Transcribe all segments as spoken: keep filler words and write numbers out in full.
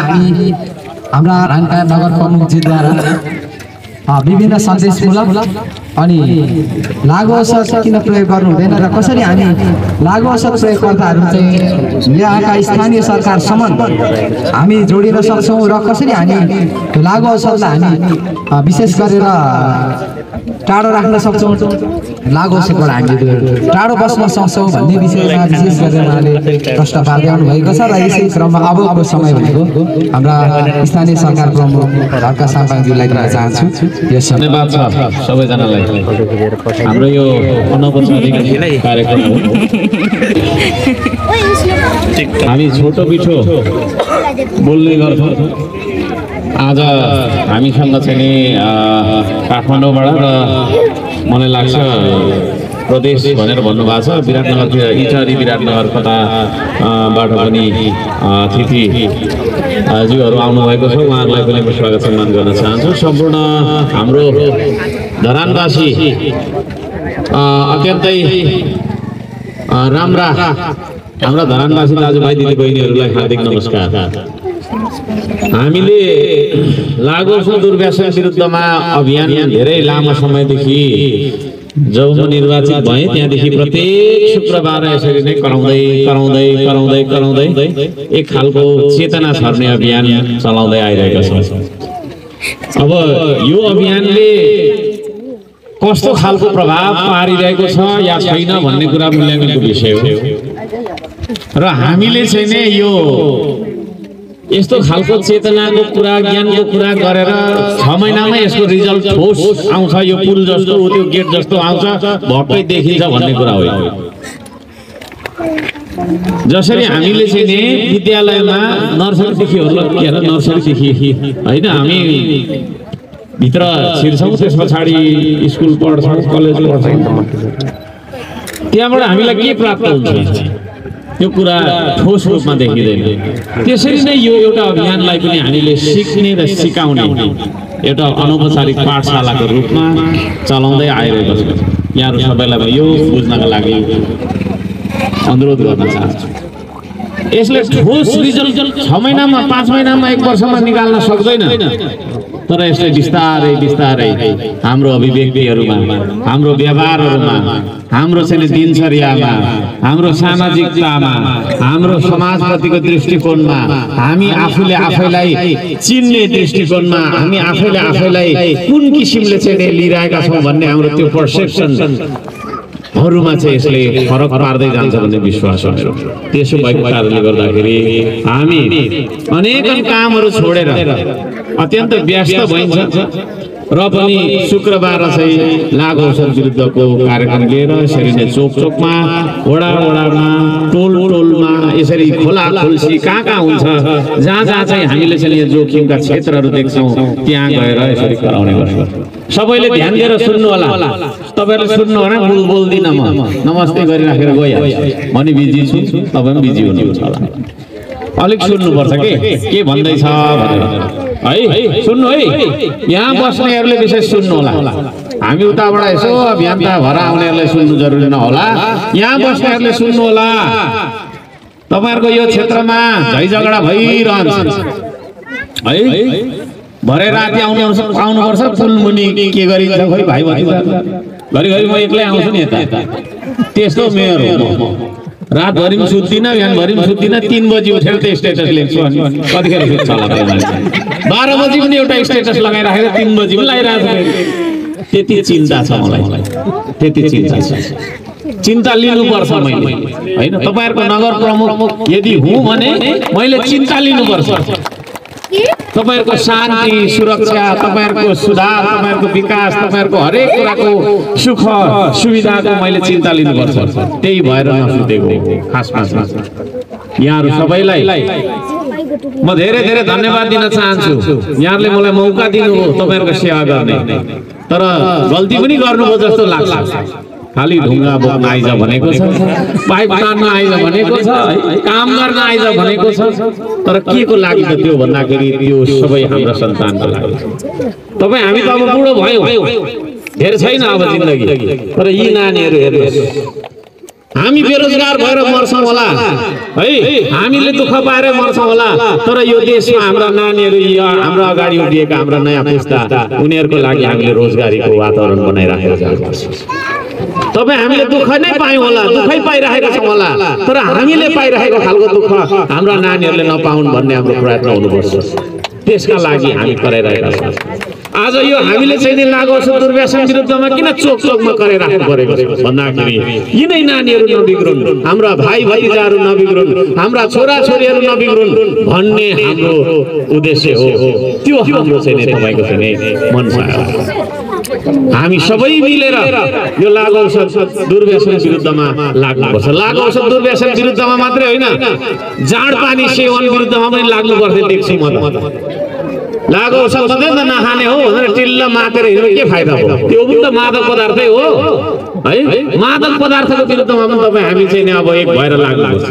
हामी हाम्रा रानका नगर प्रमुखजीद्वारा विभिन्न सन्देशमूलक अनि लागु औषध किन प्रयोग गर्नु हुँदैन र कसरी हामी लागु औषध प्रयोगकर्ताहरू चाहिँ यहाँका स्थानीय सरकारसम्म हामी जोडिन सक्छौँ र कसरी हामी लागु औषधलाई हामी विशेष गरेर टाढो राख्न सक्छौँ, लागु औषधबाट हामीले टाढो बस्न सक्छौँ भन्ने विषयमा विशेष गरेर उहाँले प्रश्न पार्दै आउनु भएको छ र यसै क्रममा अबको समय भनेको हाम्रा स्थानीय सरकार प्रमुख हर्का साम्पाङज्यूलाई दिन चाहन्छु। यस धन्यवाद छ सबैजनालाई। हाम्रो यो अनौपचारिक कार्यक्रम हो, हामी छोटो मिठो बोल्ने गर्छौँ। आज हामीसँग चाहिँ नि काठमाडौँबाट र मलाई लाग्छ प्रदेश भनेर भन्नुभएको छ, विराटनगर इटारी विराटनगर कताबाट पनि अतिथि ज्यूहरू आउनुभएको छ, उहाँहरूलाई पनि म स्वागत सम्मान गर्न चाहन्छु। सम्पूर्ण हाम्रो धरानवासी अत्यन्तै राम्रा हाम्रा धरानवासी दाजुभाइ दिदीबहिनीहरूलाई हार्दिक नमस्कार। हामीले लागु औषध दुर्व्यसन विरुद्धमा अभियान धेरै लामो समयदेखि जब म निर्वाचित भएँ त्यहाँदेखि प्रत्येक शुक्रबार यसरी नै कराउँदै कराउँदै कराउँदै कराउँदै एक खालको चेतना छर्ने अभियान चलाउँदै आइरहेको छ। अब यो अभियानले कस्तो खालको प्रभाव पारिरहेको छ या छैन भन्ने कुरा मूल्याङ्कनको विषय हो र हामीले चाहिँ नै यो यस्तो खालको चेतनाको कुरा ज्ञानको कुरा गरेर छ महिनामै यसको रिजल्ट ठोस आउँछ, यो पुल जस्तो त्यो गेट जस्तो आउँछ भक्कै देखिन्छ भन्ने कुरा हो। जसरी हामीले चाहिँ नि विद्यालयमा नर्सरीदेखि हेर नर्सरीदेखि होइन हामी भित्र छिर्छौँ, त्यस पछाडि स्कुल पढ्छौँ, कलेज पढ्छौँ, त्यहाँबाट हामीलाई के प्राप्त हुन्छ यो कुरा ठोस रूपमा देखिँदैन। त्यसरी नै यो एउटा अभियानलाई पनि हामीले सिक्ने र सिकाउने एउटा अनौपचारिक पाठशालाको रूपमा चलाउँदै आइरहेको छ। यहाँहरू सबैलाई यो बुझ्नका लागि अनुरोध गर्न चाहन्छु। यसले ठोस रिजल्ट छ महिनामा पाँच महिनामा एक वर्षमा निकाल्न सक्दैन, तर यसले बिस्तारै बिस्तारै हाम्रो अभिव्यक्तिहरूमा, हाम्रो व्यवहारहरूमा, हाम्रो चाहिँ दिनचर्यामा, हाम्रो सामाजिकतामा, हाम्रो समाजप्रतिको दृष्टिकोणमा, हामी आफूले आफैलाई चिन्ने दृष्टिकोणमा, हामी आफैले आफैलाई कुन किसिमले चाहिँ लिइरहेका छौँ भन्ने हाम्रो त्यो पर्सेप्सन हरूमा चाहिँ यसले फरक पार्दै जान्छ भन्ने विश्वास छ। त्यसो भएको कारणले गर्दाखेरि हामी अनेक कामहरू छोडेर अत्यन्त व्यस्त भइन्छ र पनि शुक्रबार चाहिँ लागु औषध विरुद्धको कार्यक्रम लिएर यसरी नै चोक चोकमा, वडा वडामा, टोल टोलमा, यसरी खोला खोल्सी कहाँ कहाँ हुन्छ जहाँ जहाँ चाहिँ हामीले चाहिँ यो जोखिमका क्षेत्रहरू देख्छौँ त्यहाँ गएर यसरी गराउने गर्छौँ। सबैले ध्यान दिएर सुन्नु होला, तपाईँहरूले सुन्नु होला, बोल बोल्दिनँ म, नमस्ते गरिराखेर गइहाल्छु, म नि बिजी छु, तपाईँ पनि बिजी हुनुहुन्छ होला, अलिक सुन्नुपर्छ के के भन्दैछ भनेर है, सुन्नु है। यहाँ बस्नेहरूले विशेष सुन्नु होला, हामी उताबाट यसो अभियन्ता भएर आउनेहरूलाई सुन्नु जरुरी नहोला, यहाँ बस्नेहरूले सुन्नु होला। तपाईँहरूको यो क्षेत्रमा झै झगडा भइरहन्छ है, भरे राति आउनुपर्छ आउनुपर्छ पुल मुनि के गरिन्छ खोइ भाइ भतिजा, घरिघरि म एक्लै आउँछु नि यता, त्यस्तो मेयर हो म। रातभरि पनि सुत्दिनँ, बिहानभरि पनि सुत्दिनँ, तिन बजी उठेर त स्टेटस लेख्छु अनि कतिखेर सुत्छ होला बाह्र बजी पनि एउटा स्टेटस लगाइराखेर तिन बजी पनि लगाइरहेको छु। त्यति चिन्ता छ मलाई, त्यति चिन्ता छ, चिन्ता लिनुपर्छ मैले होइन। तपाईँहरूको नगर प्रमुख यदि हुँ भने मैले चिन्ता लिनुपर्छ। तपाईहरुको शान्ति, सुरक्षा, तपाईहरुको सुधार, तपाईहरुको विकास, तपाईहरुको हरेक कुराको सुख सुविधाको मैले चिन्ता लिनुपर्छ। त्यही भएर नसुतेको खासमा यहाँहरु सबैलाई म धेरै धेरै धन्यवाद दिन चाहन्छु। यहाँहरुले मलाई मौका दिनुभयो तपाईहरुको सेवा गर्ने, तर गल्ती पनि गर्नुभयो जस्तो लाग्छ। खाली ढुङ्गा बोक्न आइज भनेको छ, पाइप तान्न आइज भनेको छ, काम गर्न आइज भनेको छ, तर के को लागि त त्यो भन्दाखेरि त्यो सबै हाम्रो सन्तानको लागि। तपाई हामी त अब बुढो भयो, धेर छैन अब जिन्दगी, तर यी नानीहरु हेर्नुस् हामी बेरोजगार भएर मर्छौँ होला है, हामीले दुःख पाएर मर्छौँ होला, तर यो देशमा हाम्रा नानीहरू हाम्रो अगाडि उभिएका हाम्रा नयाँ पुस्ता उनीहरूको लागि हामीले रोजगारीको वातावरण बनाइराखेको जानुपर्छ। तपाईँ हामीले दुःख नै पायौँ होला, दुःखै पाइरहेका छौँ होला, तर हामीले पाइरहेको खालको दुःख हाम्रा नानीहरूले नपाउन् भन्ने हाम्रो प्रयत्न हुनुपर्छ। त्यसका लागि हामी कराइरहेका छौँ। आज यो हामीले चाहिँ नि लागु औषध दुर्व्यसन विरुद्धमा किन चोक चोकमा कराइराख्नु परेको छ भन्दाखेरि यिनै नानीहरू नबिग्रुन्, हाम्रा भाइ भतिजाहरू नबिग्रुन्, हाम्रा छोरा छोरीहरू नबिग्रुन् भन्ने हाम्रो उद्देश्य हो। त्यो हाम्रो चाहिँ नि तपाईँको चाहिँ नि मनसा हो। हामी सबै मिलेर यो लागु औषध दुर्व्यसन विरुद्धमा लाग्नुपर्छ। लागु औषध दुर्व्यसन विरुद्धमा मात्रै होइन, जाँड पानी सेवन विरुद्धमा पनि लाग्नु पर्छ देख्छु म त। लागु औषध मात्रै त नखाने हो भनेर टिल्ल मातेर हिँड्नु के फाइदा हो? त्यो पनि त मादक पदार्थै हो है। मादक पदार्थको विरुद्धमा पनि तपाईँ हामी चाहिँ नि अब एक भएर लाग्नुपर्छ।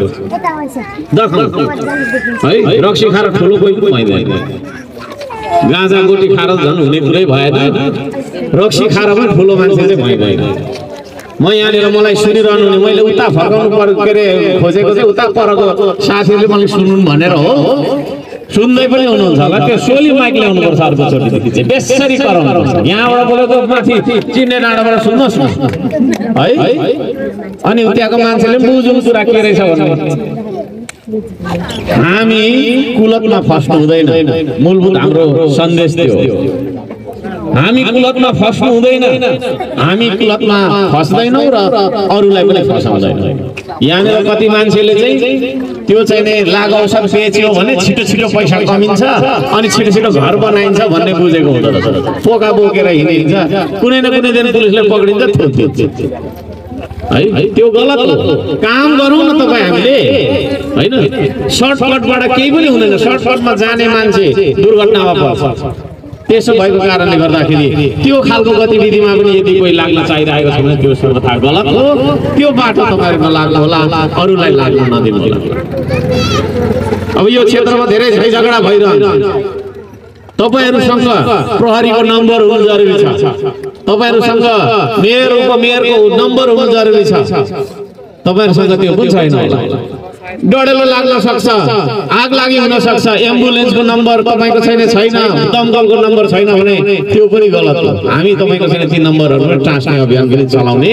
है रक्सी खाएर ठुलो कोही पनि भइँदैन, गाँजा गोटी खाएर झन् हुने कुरै भएन, रक्सी खाएर पनि ठुलो मान्छे चाहिँ भइँदैन। म यहाँनिर मलाई सुनिरहनु नि, मैले उता फर्काउनु पर्यो के अरे खोजेको चाहिँ उता परको साथीहरूले मलाई सुन्नु भनेर हो, सुन्दै पनि हुनुहुन्छ होला। त्यो सोली माइक ल्याउनुपर्छ अर्कोचोटिदेखि चाहिँ बेसरी कराउनुपर्छ। यहाँबाट बोलेको माथि चिन्ने डाँडाबाट सुन्नुहोस् न है, अनि त्यहाँको मान्छेले पनि बुझौँ कुरा के रहेछ भन्ने। हामी कुलतमा फस्नु हुँदैन, मूलभूत हाम्रो सन्देश त्यो। हामी कुलतमा फस्नु हुँदैन, हामी कुलतमा फस्दैनौँ र अरूलाई पनि फसाउँदैनौँ। यहाँनिर कति मान्छेले चाहिँ त्यो चाहिँ नि लागु औषध बेच्यो भने छिटो छिटो पैसा कमिन्छ अनि छिटो छिटो घर बनाइन्छ भन्ने बुझेको हुँदो रहेछ। पोका बोकेर हिँडिन्छ, कुनै न कुनै दिन पुलिसले पक्रिन्छ है। त्यो गलत हो। काम गरौँ न तपाईँ हामीले होइन, सर्टकटबाट केही पनि हुँदैन। सर्टकटमा जाने मान्छे दुर्घटनामा पर्छ। त्यसो भएको कारणले गर्दाखेरि त्यो खालको गतिविधिमा पनि यदि कोही लाग्न चाहिरहेको छ भने त्यो सर्वथा गलत हो। त्यो बाटो तपाईँहरू नलाग्नु होला, अरूलाई लाग्न नदिनु होला। अब यो क्षेत्रमा धेरै झैझगडा भइरहन्छ। तपाईँहरूसँग प्रहरीको नम्बर हुनु जरुरी छ, तपाईँहरूसँग मेयर उपमेयरको नम्बर हुनु जरुरी छ। तपाईँहरूसँग त्यो पनि छैन होला। डढेलो लाग्न सक्छ, आग लागि हुन सक्छ, एम्बुलेन्सको नम्बर तपाईँको छैन छैन दमकलको नम्बर छैन भने त्यो पनि गलत हो। हामी तपाईँको छैन ती नम्बरहरू ट्रान्सफर अभियान पनि चलाउने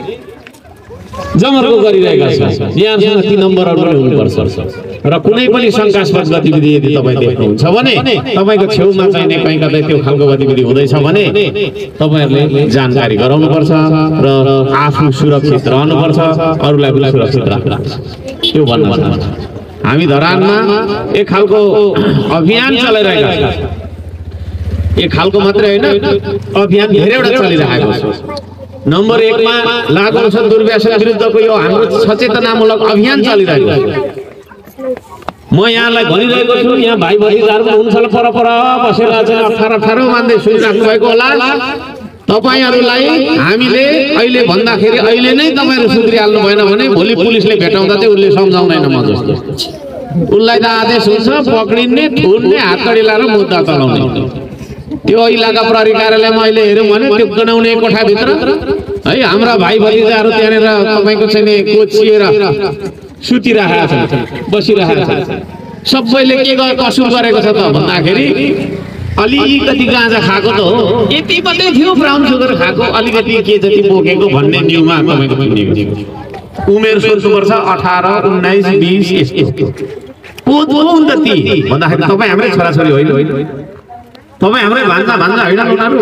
जमर्को गरिरहेका छौँ। यहाँसँग ती नम्बरहरू पनि हुनुपर्छ र कुनै पनि शङ्कास्पद गतिविधि यदि तपाईँ देख्नुहुन्छ भने तपाईँको छेउमा चाहिने कहीँ कतै त्यो खालको गतिविधि हुँदैछ भने तपाईँहरूले जानकारी गराउनुपर्छ र आफू सुरक्षित रहनुपर्छ, अरूलाई पनि सुरक्षित राख्नुपर्छ। त्यो भन्न चाहन्छु। हामी धरानमा एक खालको अभियान चलाइरहेका छौँ। एक खालको मात्रै होइन, अभियान धेरैवटा चलिरहेको छ। नम्बर एकमा लागु औषध दुर्व्यसन विरुद्धको यो हाम्रो सचेतनामूलक अभियान चलिरहेको छ। म यहाँलाई भनिरहेको छु, यहाँ भाइ भतिजाहरू हुनुहुन्छ होला, पर पर बसेर चाहिँ अठार अठार मान्दै सुनिराख्नु भएको होला। तपाईहरुलाई हामीले अहिले भन्दाखेरि अहिले नै तपाईहरु सुध्रिहाल्नु भएन भने भोलि पुलिसले भेटाउँदा चाहिँ उले सम्झाउँदैन म जस्तो। उलाई त आदेश हुन्छ पक्रिने, थुन्ने, हातकडी लाएर मुद्दा चलाउने। त्यो इलाका प्रहरी कार्यालयमा अहिले हेरौँ भने त्यो गनाउने कोठा भित्र है हाम्रा भाइ भतिजाहरू त्यहाँनेर तपाईको चाहिँ कोचिएर सुतिरहेका छन्, बसिरहेका छन्। सबैले के कसुर गरेको छ त भन्दाखेरि अलिकति गाँजा खाएको त हो, यति मात्रै थियो ब्राउन सुगर खाएको, अलिकति के जति बोकेको भन्ने न्यूमा तपाईको पनि उमेर सोच्नुपर्छ अठार उन्नाइस बीस यस्तो पो त ती भन्दाखेरि तपाईँ हाम्रै छोराछोरी होइन, तपाईँ हाम्रै भान्जा भान्जा होइन उनीहरू।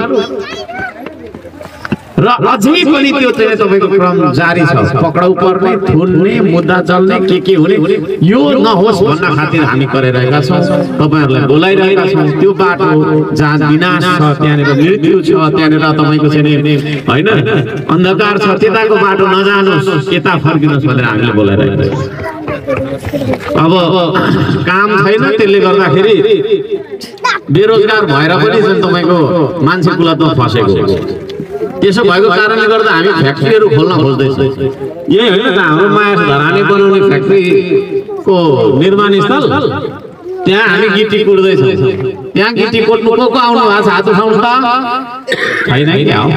र अझै पनि त्यो चाहिँ तपाईको क्रम जारी छ, पक्राउ पर्ने, थुन्ने, मुद्दा चल्ने, के के हुने यो नहोस् भन्न खातिर हामी गरिरहेका छौँ, तपाईहरुलाई बोलाइरहेका छौँ। त्यो बाटो जहाँ विनाश छ, त्यहाँनिर मृत्यु छ, त्यहाँनिर तपाईको चाहिँ हैन अन्धकार छ, त्यताको बाटो नजानुस्, यता फर्किनुहोस् भनेर हामीले बोलाइरहेका छौँ। अब काम छैन, त्यसले गर्दाखेरि बेरोजगार भएर पनि जुन तपाईको मान्छे कुलतमा फसेको त्यसो भएको कारणले गर्दा हामी फ्याक्ट्रीहरू खोल्न खोज्दैछौँ। यही होइन त हाम्रो माया धरानी बनाउने फ्याक्ट्रीको निर्माण स्थल त्यहाँ हामी गिटी कुट्दैछौँ त्यहाँ गिटी कुट्नु को को आउनु भएको छ हात उठाउनु त छैन क्या हो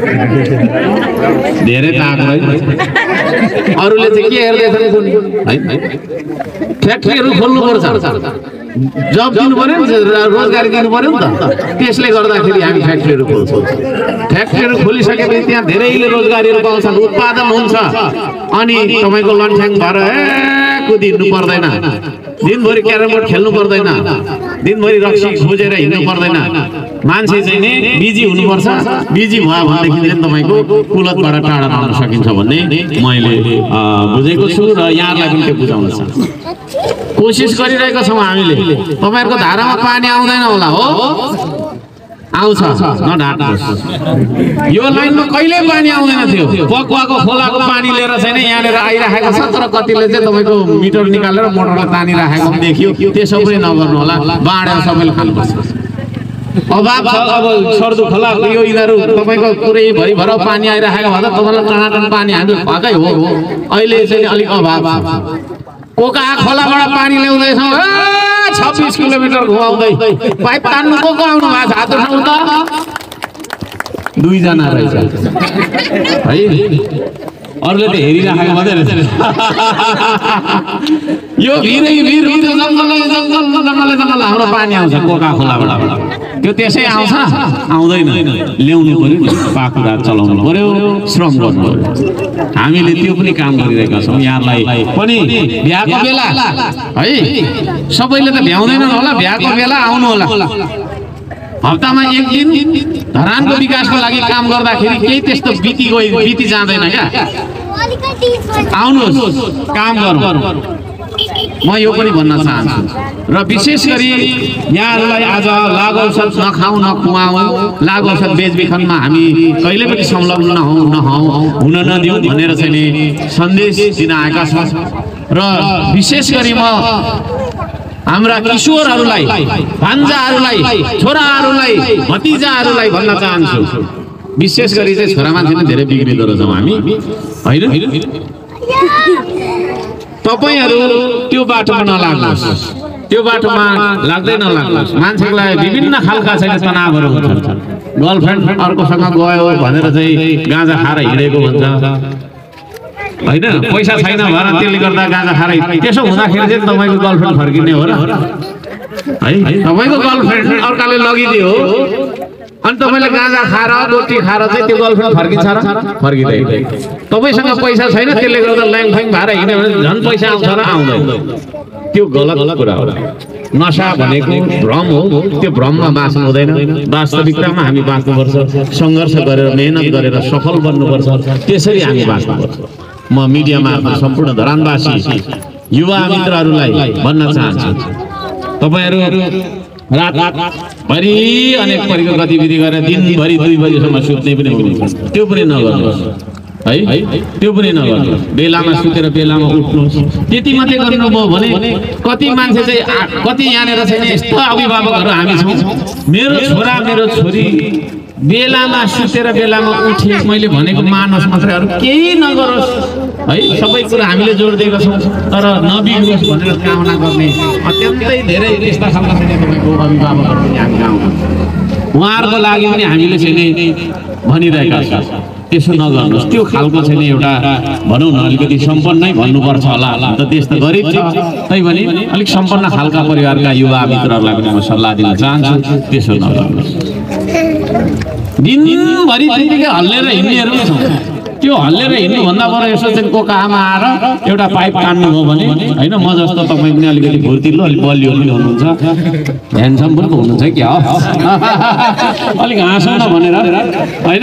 धेरै ताक अरूले चाहिँ के हेर्दैछन् कुन है फ्याक्ट्रीहरू खोल्नु पर्छ जब दिनु पर्यो नि रोजगारी दिनु पर्यो नि त त्यसले गर्दाखेरि हामी फ्याक्ट्रीहरू खोल्छौँ फ्याक्ट्रीहरू खोलिसकेपछि त्यहाँ धेरैले रोजगारीहरू पाउँछन् उत्पादन हुन्छ अनि तपाईँको लन्ठ्याङ भएर ए कुदिनु पर्दैन दिनभरि क्यारम बोर्ड खेल्नु पर्दैन दिनभरि रक्सी खोजेर हिँड्नु पर्दैन मान्छे चाहिँ नि बिजी हुनुपर्छ बिजी भयो भनेदेखि चाहिँ तपाईँको कुलतबाट टाढा पाउन सकिन्छ भन्ने मैले बुझेको छु र यहाँलाई पनि त्यो बुझाउन चाहन्छु कोसिस गरिरहेका छौँ हामीले तपाईँहरूको धारामा पानी आउँदैन होला हो आउँछ नढाट्नुहोस् यो लाइनमा कहिल्यै पानी आउँदैन थियो पकुवाको खोलाको पानी लिएर छैन यहाँनिर आइराखेको छ तर कतिले चाहिँ तपाईँको मिटर निकालेर मोटरलाई तानिराखेको पनि देखियो त्यसो पनि नगर्नु होला बाँडेर सबैले खानुपर्छ अभाव छ अब सर्दु खोला यो यिनीहरू तपाईँको पुरै भरिभर पानी आइराखेको भए त तपाईँलाई टनाटन पानी हाल्नु भएकै हो अहिले चाहिँ अलिक अभाव छ कोका खोलाबाट पानी ल्याउँदैछौँ छब्बिस किलोमिटर घुमाउँदै पाइप तान्नु को को आउनु भएको छ हात उठाउनु त दुईजना रहेछ है अरूले त हेरिराखेको मात्रै रहेछ यो भिरै भिर भिर जङ्गलै जङ्गल जङ्गलै जङ्गल हाम्रो पानी आउँछ कोका खोलाबाट त्यो त्यसै आउँछ आउँदैन ल्याउनु पर्यो पाखुरा चलाउनु पर्यो श्रम गर्नु पर्यो हामीले त्यो पनि काम गरिरहेका छौँ यहाँलाई पनि बिहाको बेला है सबैले त भ्याउँदैनन् होला बिहाको बेला आउनु होला हप्तामा एक दिन धरानको विकासको लागि काम गर्दाखेरि केही त्यस्तो बिति गई बिति जाँदैन क्या आउनुहोस् काम गरौँ म यो पनि भन्न चाहन्छु र विशेष गरी यहाँहरूलाई आज लागु औषध नखाउँ नखुवाउँ लागु औषध बेचबिखनमा हामी कहिले पनि संलग्न नहौँ नहौँ हुन नदिउँ भनेर चाहिँ सन्देश दिन आएका छौँ र विशेष गरी म हाम्रा किशोरहरूलाई भान्जाहरूलाई छोराहरूलाई भतिजाहरूलाई भन्न चाहन्छु विशेष गरी चाहिँ छोरा मान्छे नै धेरै बिग्रिँदो रहेछौँ हामी होइन तपाईहरू त्यो बाटोमा नलाग्नुहोस् त्यो बाटोमा लाग्दै नलाग्नुहोस् मान्छेलाई विभिन्न खालका चाहिँ तनावहरू हुन्छन् गर्लफ्रेन्ड अर्कोसँग गयो भनेर चाहिँ गाँजा खाएर हिँडेको भन्छ होइन पैसा छैन भएर त्यसले गर्दा गाँजा खाएर त्यसो हुँदाखेरि चाहिँ तपाईँको गर्लफ्रेन्ड फर्किने हो र है तपाईँको गर्लफ्रेन्ड अर्काले लगिदियो अनि तपाईँले गाँजा खाएर रोटी खाएर चाहिँ त्यो गर्लफ्रेन्ड फर्किन्छ र फर्किँदैन तपाईँसँग पैसा छैन त्यसले गर्दा ल्याङफ्याङ भएर हिँड्यो भने झन् पैसा आउँछ र आउँदैन त्यो गलत कुरा हो नशा भनेको भ्रम हो त्यो भ्रममा बाँच्नु हुँदैन वास्तविकतामा हामी बाँच्नुपर्छ सङ्घर्ष गरेर मेहनत गरेर सफल बन्नुपर्छ त्यसरी हामी बाँच्नुपर्छ म मिडियामा सम्पूर्ण धरानवासी युवा मित्रहरूलाई भन्न चाहन्छु तपाईहरू रात भरि अनेक परिको गतिविधि गरेर दिनभरि दुई बजीसम्म सुत्ने पनि हुनुहुन्छ त्यो पनि नगर्नुहोस् है त्यो पनि नगर्नुहोस् बेलामा सुतेर बेलामा उठ्नुहोस् त्यति मात्रै गर्नुभयो भने कति मान्छे चाहिँ कति यहाँनिर छैन यस्तो अभिभावकहरू हामी छौँ मेरो छोरा मेरो छोरी बेलामा सुतेर बेलामा उठे मैले भनेको मानोस् मात्रै अरू केही नगरोस् है सबै कुरा हामीले जोड दिएका छौँ तर नबिग्रोस् भनेर कामना गर्ने अत्यन्तै धेरै यस्ता खालका चाहिँ तपाईँको अभिभावकहरू पनि हामी गाउँमा उहाँहरूको लागि पनि हामीले चाहिँ भनिरहेका छौँ त्यसो नगर्नुहोस् त्यो खालको चाहिँ एउटा भनौँ न अलिकति सम्पन्नै भन्नुपर्छ होला त देश त गरिब छ तैपनि अलिक सम्पन्न खालका परिवारका युवा मित्रहरूलाई पनि म सल्लाह दिन चाहन्छु त्यसो नगर्नुहोस् दिनभरि त्यतिकै हल्लेर हिँड्नेहरू छौँ त्यो हल्लेर हिँड्नुभन्दा बरु यसो चाहिँ कोका आमा आएर एउटा पाइप तान्नु हो भने होइन म जस्तो तपाईँ पनि अलिकति फुर्तिलो अलिक बलियो पनि हुनुहुन्छ ह्यान्डसम पनि हुनुहुन्छ क्या हो अलिक हाँसौँ न भनेर होइन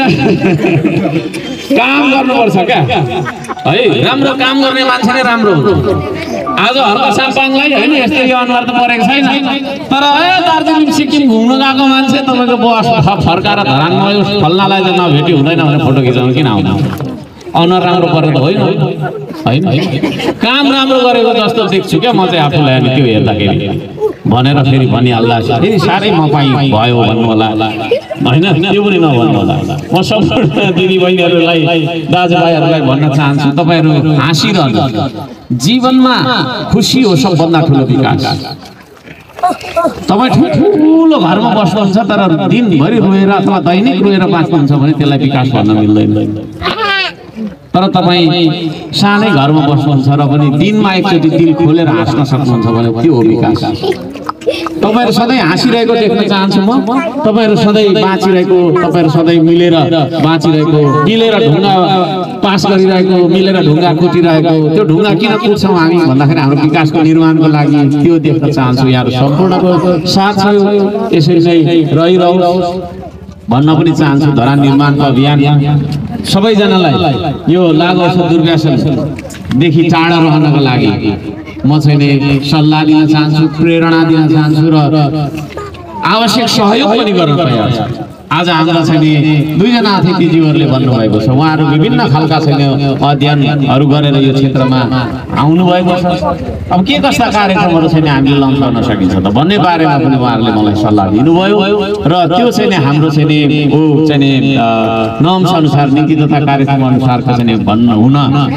काम गर्नुपर्छ क्या है राम्रो काम गर्ने मान्छे नै राम्रो हुन्छ आज हर्क साम्पाङलाई होइन यस्तो यो अनुहार त परेको छैन तर ए दार्जिलिङ सिक्किम घुम्नु गएको मान्छे तपाईँको बस फर्काएर धरानमा यो फल्नालाई चाहिँ नभेटी हुँदैन भनेर फोटो खिचाउनु किन आउँदैन अनुहार राम्रो परेको होइन होइन काम राम्रो गरेको जस्तो देख्छु क्या म चाहिँ आफूलाई अनि त्यो हेर्दाखेरि भनेर फेरि भनिहाल्दा फेरि साह्रै मपाई भयो भन्नु होला होइन त्यो पनि नभन्नु होला म सम्पूर्ण दिदीबहिनीहरूलाई दाजुभाइहरूलाई भन्न चाहन्छु तपाईँहरू हाँसिरहनु जीवनमा खुसी हो सबभन्दा ठुलो विकास तपाईँ ठुलो घरमा बस्नुहुन्छ तर दिनभरि रोएर अथवा दैनिक रोएर बाँच्नुहुन्छ भने त्यसलाई विकास भन्न मिल्दैन। तर तपाईँ सानै घरमा बस्नुहुन्छ र पनि दिनमा एकचोटि दिल खोलेर हाँस्न सक्नुहुन्छ भने त्यो हो विकास। तपाईहरु सधैँ हाँसिरहेको देख्न चाहन्छु म। तपाईहरु सधैँ बाँचिरहेको, तपाईहरु सधैँ मिलेर बाँचिरहेको, मिलेर ढुङ्गा पास गरिरहेको, मिलेर ढुङ्गा कुटिरहेको। त्यो ढुङ्गा किन कुट्छौँ हामी भन्दाखेरि हाम्रो विकासको निर्माणको लागि त्यो देख्न चाहन्छु। यहाँहरु सम्पूर्णको साथ छ, यसरी नै रहिरहोस् भन्न पनि चाहन्छु। धरान निर्माणको अभियान सबैजनालाई यो लागु औषध दुर्व्यसनदेखि टाढा रहनको लागि म चाहिँ सल्लाह दिन चाहन्छु, प्रेरणा दिन चाहन्छु र आवश्यक सहयोग पनि गर्न तयार छु। आज हाम्रो चाहिँ दुईजना अतिथिज्यूहरूले भन्नुभएको छ, उहाँहरू विभिन्न खालका चाहिँ अध्ययनहरू गरेर यो क्षेत्रमा आउनुभएको छ। अब के कस्ता कार्यक्रमहरू चाहिँ हामीले लन्च गर्न सकिन्छ त भन्ने बारेमा पनि उहाँहरूले मलाई सल्लाह दिनुभयो र त्यो चाहिँ हाम्रो चाहिँ ऊ चाहिँ नर्म्स अनुसार, नीति तथा कार्यक्रम अनुसारको चाहिँ भन्नु हुन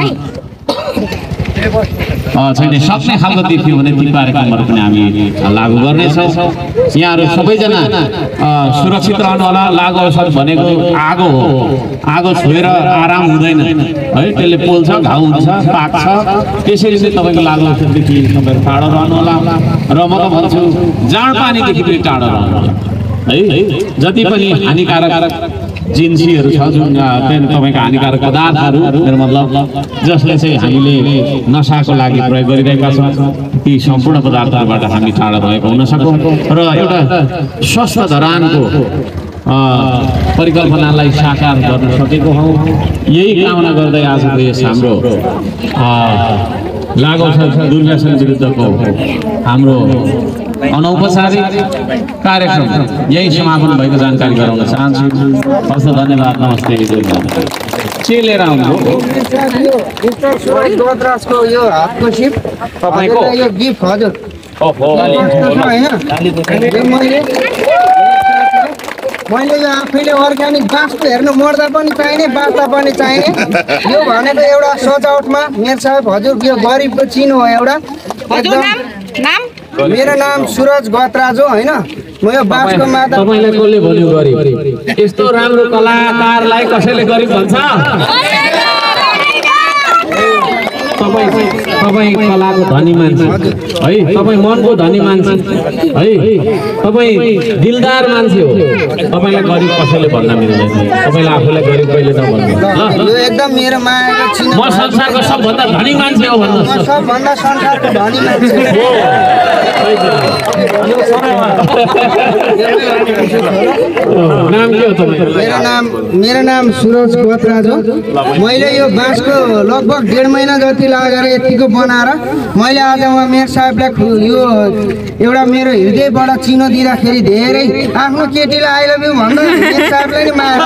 छैन सक्ने खालको देखियो भने ती कार्यक्रमहरू पनि हामी लागू गर्नेछौँ। यहाँहरू सबैजना सुरक्षित रहनु होला। लागु औषध भनेको आगो हो, आगो छोएर आराम हुँदैन है, त्यसले पोल्छ, घाउ हुन्छ, पाक्छ। त्यसरी चाहिँ तपाईँको लागु औषधदेखि तपाईँहरू टाढो रहनु होला। र म त भन्छु जाँड पानीदेखि पनि टाढो रहनु होला है। जति पनि हानिकारक जिन्सीहरू छ, जुन तपाईँको हानिकारक पदार्थहरू, मेरो मतलब जसले चाहिँ हामीले नसाको लागि प्रयोग गरिरहेका छौँ, ती सम्पूर्ण पदार्थहरूबाट हामी टाढा रहेको हुन सकौँ र एउटा स्वस्थ धरानको परिकल्पनालाई साकार गर्न सकेको हौँ। यही कामना गर्दै आजको यस हाम्रो लागु औषध दुर्व्यसन विरुद्धको हाम्रो अनौपचारिक कार्यक्रम यही समापन भएको जानकारी गराउन चाहन्छु। हस्, धन्यवाद, नमस्ते। के लिएर आउनुभयो? यो हातको सिप तपाईँको यो गिफ्ट हजुर। मैले यो आफैले अर्ग्यानिक बाँसको हेर्नु मर्दा पनि चाहिने, बाँच्दा पनि चाहिने। यो भनेको एउटा सजावटमा मेरो साहब हजुर यो गरिबको चिनो हो एउटा एकदम। मेरो नाम सुरज गतराज हो होइन। म यो बाँसको माता। तपाईँलाई कसले भन्यो गरिब? यस्तो राम्रो कलाकारलाई कसैले गरिब भन्छ? तपाईँ तपाईँ कलाको धनी मान्छे है, तपाईँ मनको धनी मान्छे है, तपाईँ दिलदार मान्छे हो। तपाईँलाई गरिब कसैले भन्न मिल्दैन। तपाईँलाई आफूलाई गरिब कहिले नभन्नु ल। यो एकदम मेरो मायाको चिनो। म संसारको सबभन्दा धनी मान्छे हो भन्नु। म सबभन्दा संसारको धनी मान्छे हो। नाम के हो तपाईँ? मेरो नाम मेरो नाम सुरज गतराज हो। मैले यो बाँसको लगभग डेढ महिना जति लागेर यतिको बनाएर मैले आज उहाँ मेयर साहबलाई यो एउटा मेरो हृदयबाट चिनो दिँदाखेरि धेरै आफ्नो केटीलाई आई लभ यु भन्दा मेयर साहबलाई नै माया।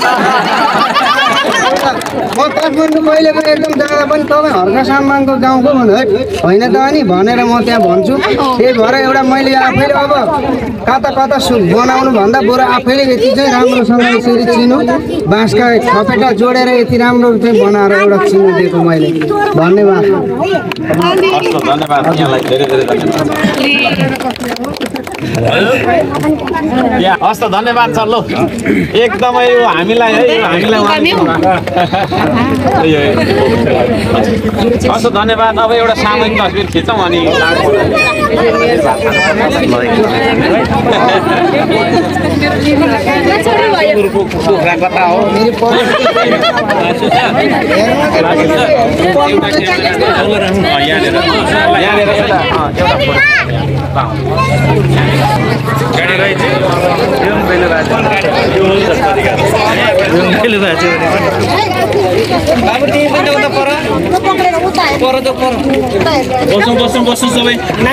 म काठमाडौँ कहिले पनि एकदम जाँदा पनि तपाईँ हर्का सामानको गाउँको भन्दा होइन त अनि भनेर म त्यहाँ भन्छु। त्यही भएर एउटा मैले आफैले अब कता कता सु बनाउनु भन्दा बरु आफैले यति चाहिँ राम्रोसँग यसरी चिनो बाँसका खपेटा जोडेर यति राम्रो चाहिँ बनाएर एउटा चिनो दिएको मैले। धन्यवाद। धन्यवाद, यहाँलाई धेरै धेरै धन्यवाद। हस् त, धन्यवाद छ। ल एकदमै यो हामीलाई है, हामीलाई हस्, धन्यवाद। अब एउटा सामूहिक तस्बिर खिचौँ अनि कता हो गाडी रहेछ बसौँ बसौँ बसौँ सबै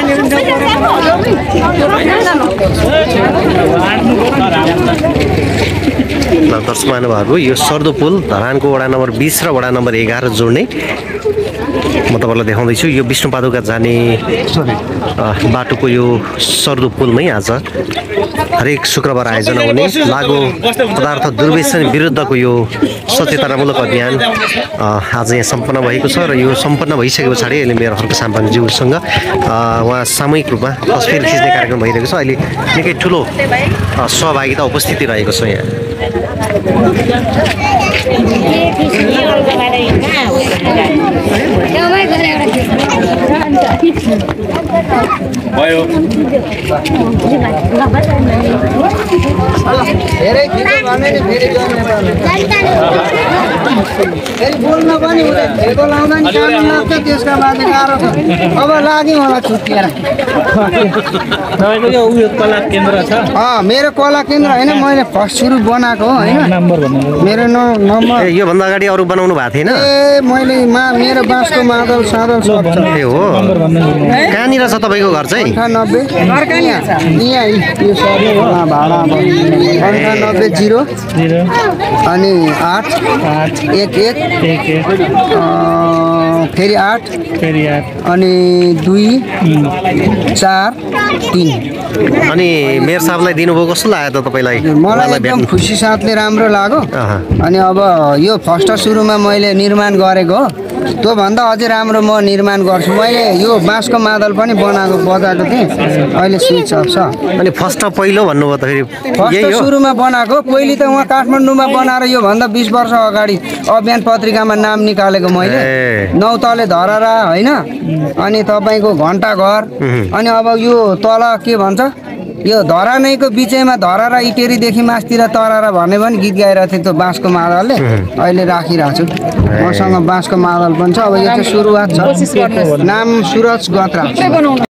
दर्शक महानुभावहरू, यो सर्दो पुल धरानको वडा नम्बर बीस र वडा नम्बर एघार जोड्ने म तपाईँलाई देखाउँदैछु यो विष्णुपादुका जाने अ, बाटोको यो सर्दु पुलमै आज हरेक शुक्रबार आयोजना हुने लागु पदार्थ दुर्व्यसन विरुद्धको यो सचेतनामूलक अभियान अ, आज यहाँ सम्पन्न भएको छ र यो सम्पन्न भइसके पछाडि अहिले मेयर हर्क साम्पाङज्यूसँग अ, उहाँ सामूहिक रूपमा तस्बिर खिच्ने कार्यक्रम भइरहेको छ। अहिले निकै ठुलो अ, सहभागिता उपस्थिति रहेको छ यहाँ। धेरै खिच्यो भने नि फेरि जम्ने पर्ने। फेरि बोल्न पनि हुँदैन, भेको लाउँदा नि कानुन लाग्छ, त्यसका बाँकी गाह्रो छ। अब लाग्यो मलाई छुट्टिएर। तपाईँको यो उयो कला केन्द्र छ अँ मेरो कला केन्द्र होइन, मैले फर्स्ट सुरु बनाएको हो होइन। नम्बर भन्नु मेरो न नम्बर ए योभन्दा अगाडि अरू बनाउनु भएको थिएन? ए मैले मा मेरो बाँसको मादल सादल सब छ। ए हो कहाँनिर छ तपाईँको घर चाहिँ? अन्ठानब्बे यहाँ यहाँ यो सर्ने हो भाडा अन्ठानब्बे जिरो जिरो अनि आठ आठ एक एक एक एक अँ, फेरि आठ फेरि आठ अनि दुई चार तिन। अनि मेयर साहबलाई दिनुभयो कस्तो लाग्यो त तपाईँलाई? मलाई उहाँलाई एकदम भेट्नु- खुसी साथले राम्रो लाग्यो। अहँ। अनि अब यो फर्स्ट सुरुमा मैले निर्माण गरेको हो, त्योभन्दा अझै राम्रो म निर्माण गर्छु। मैले यो बाँसको मादल पनि बनाएको बजाएको थिएँ, अहिले स्विच अफ छ। अनि फर्स्ट पहिलो भन्नुभयो त फेरि फर्स्ट यही हो? सुरुमा बनाएको, पहिले त उहाँ काठमाडौँमा बनाएर योभन्दा बिस वर्ष अगाडि अभियान पत्रिकामा नाम निकालेको मैले। ए। नौ तले धरहरा होइन, अनि तपाईँको घन्टा घर, अनि अब यो तल के भन्छ यो धरानैको बिचैमा धरहरा इटेरीदेखि मासतिर तरहरा भन्ने पनि गीत गाइरहेको थिएँ त्यो बाँसको मादलले। अहिले राखिरहेको छु, मसँग बाँसको मादल पनि छ। अब यो चाहिँ सुरुवात छ, नाम सुरज गत्रा।